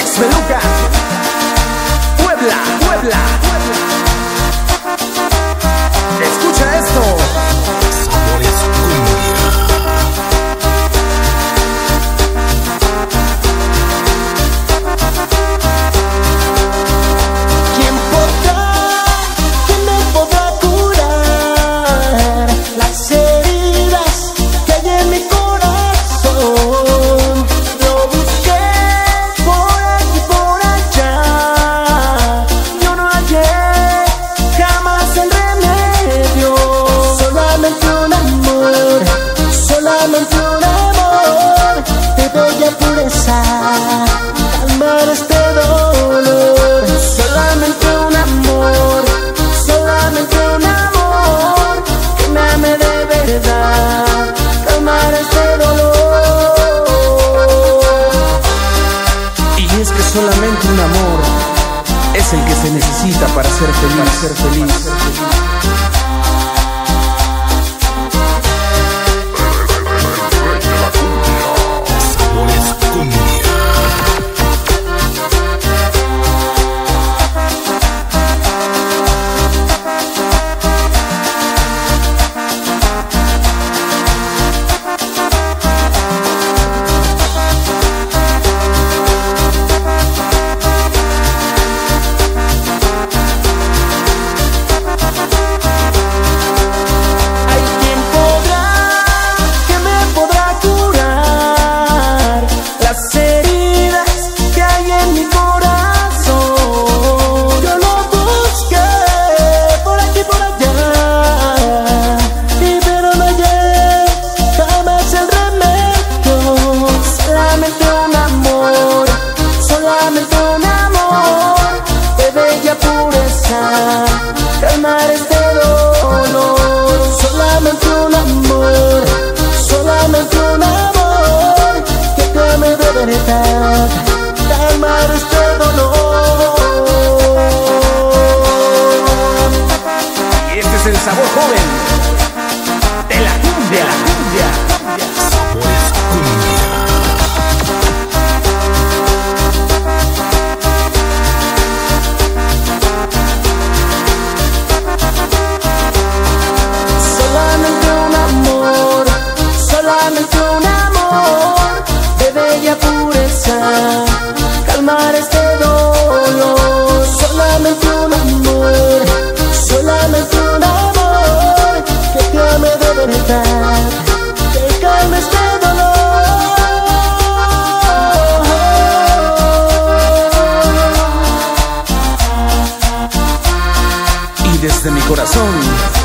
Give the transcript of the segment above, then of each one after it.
Alex Beluga, Puebla, Puebla. Escucha esto. Sabores cumbia. ¿Quién me podrá curar las heridas que hay en mi corazón? Lo busqué por aquí, por allá, yo no hallé jamás el remedio. Solamente un amor de bella pureza, calmar este dolor. Solamente un amor que me ame de verdad, calmar este dolor. Y es que solamente un amor es el que se necesita para ser feliz. Sabores cumbia. Hay quien me podrá curar las heridas que hay en mi corazón. Yo lo busqué por aquí, por allá, pero no hallé jamás el remedio. Solamente un amor de bella pureza, calmar este dolor. Solamente un amor que te ame de verdad, calmar este dolor. Y este es el sabor joven de la cumbia. Sabores cumbia. Solamente un amor de bella pureza, calmar este dolor. Solamente un amor que te ame de verdad, que calme este dolor. Y desde mi corazón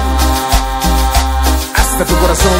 hasta tu corazón.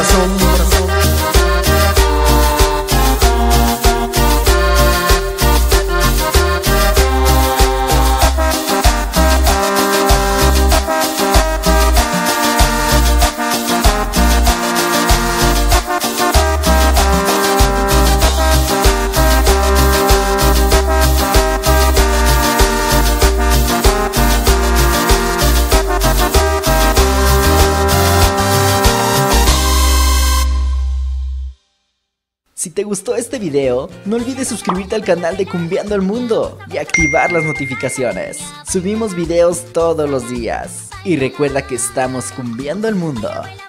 Si te gustó este video, no olvides suscribirte al canal de Cumbiando el Mundo y activar las notificaciones. Subimos videos todos los días. Y recuerda que estamos cumbiando el mundo.